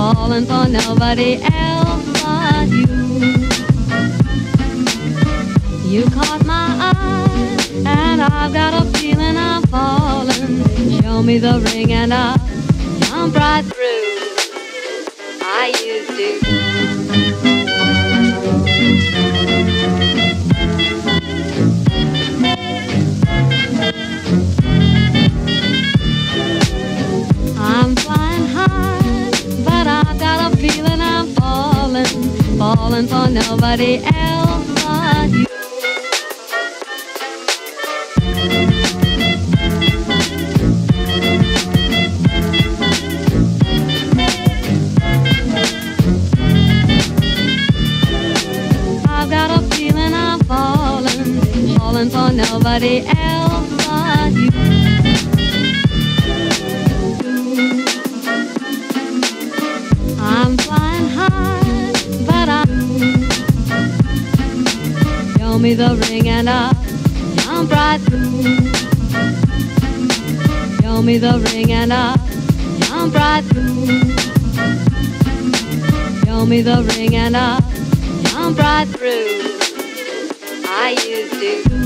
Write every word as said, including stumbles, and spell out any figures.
falling for nobody else but you. You caught my eye, and I've got a feeling I'm falling. Show me the ring and I'll jump right through. I used to. I'm flying high, but I've got a feeling I'm falling, falling for nobody else but you. I've got a feeling I'm falling, falling for nobody else but you. I'm flying high, but I show me the ring and I'll jump right through. Show me the ring and I'll jump right through. Show me the ring and I'll jump right through. I used to.